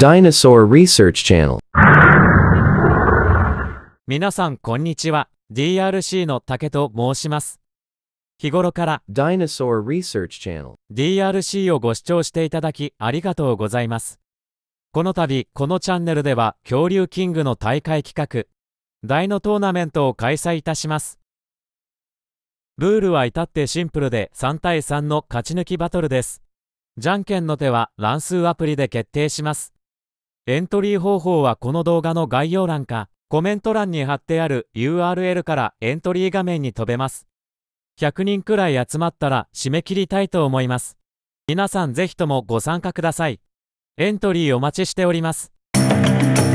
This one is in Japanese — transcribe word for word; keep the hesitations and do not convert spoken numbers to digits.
Dinosaur Research Channel。 皆さんこんにちは。 ディーアールシー の竹と申します。日頃から Dinosaur Research Channel。 ディーアールシー をご視聴していただきありがとうございます。この度このチャンネルでは恐竜キングの大会企画ダイノトーナメントを開催いたします。ルールは至ってシンプルでさんたいさんの勝ち抜きバトルです。じゃんけんの手は乱数アプリで決定します。エントリー方法はこの動画の概要欄かコメント欄に貼ってある ユーアールエル からエントリー画面に飛べます。ひゃくにんくらい集まったら締め切りたいと思います。皆さんぜひともご参加ください。エントリーお待ちしております。